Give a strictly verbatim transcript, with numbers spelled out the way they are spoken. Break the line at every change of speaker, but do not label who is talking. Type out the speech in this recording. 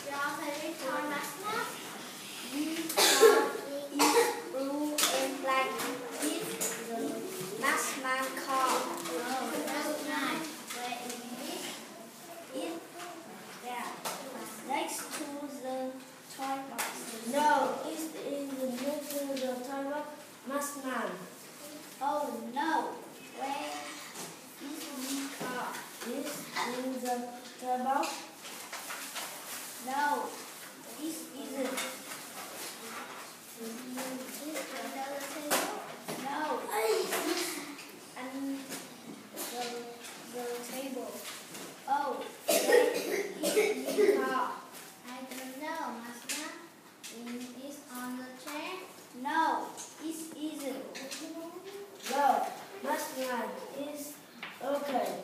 Your favorite color Masma?
This car is blue and black. It's the Masman car.
Oh, that's nice. Where is it?
It there, next to the toy box.
No, it's in the next to the toy box. Masman.
Oh no. Where is the car?
It's in the toy box.
No, this isn't. Is it under the table? No,
And the, the table.
oh, where is the car? I don't know, Masma. Is on the chair? No, this isn't.
No, Masman is okay.